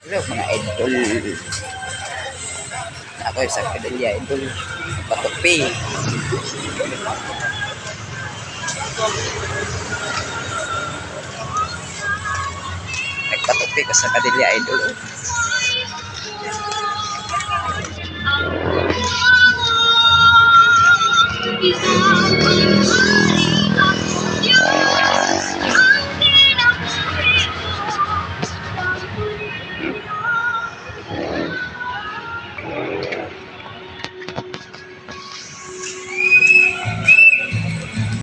Hello mga idol. Ako sa Kadilya idol. Patupi. Nagpatupi ko sa Kadilya idol.